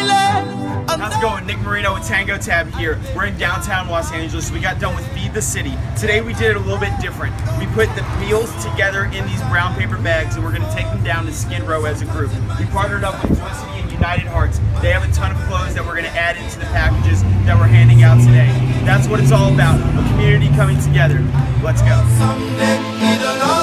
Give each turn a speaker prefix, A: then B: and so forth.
A: How's it going? Nick Marino with TangoTab here. We're in downtown Los Angeles. We got done with Feed the City. Today we did it a little bit different. We put the meals together in these brown paper bags and we're going to take them down to Skid Row as a group. We partnered up with One City and United Hearts. They have a ton of clothes that we're going to add into the packages that we're handing out today. That's what it's all about, a community coming together. Let's go.